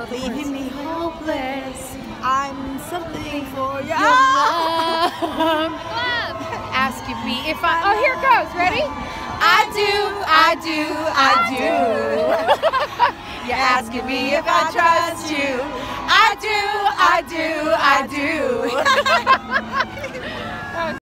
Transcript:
leaving me hopeless. I'm something for your love. Asking me if I. Oh, here it goes. Ready? I do. You're asking me if I trust you. I do.